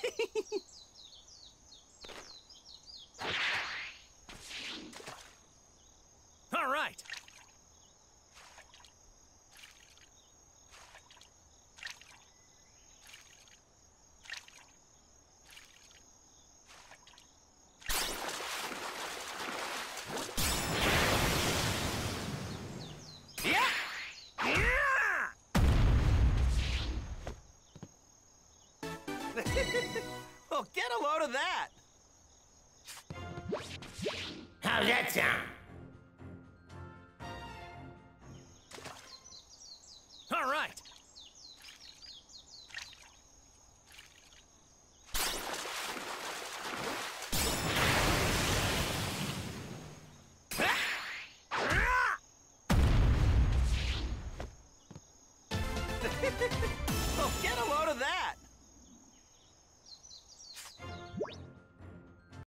All right. Yeah! Yeah! Well, get a load of that. How's that sound? All right. Well, get a load of that.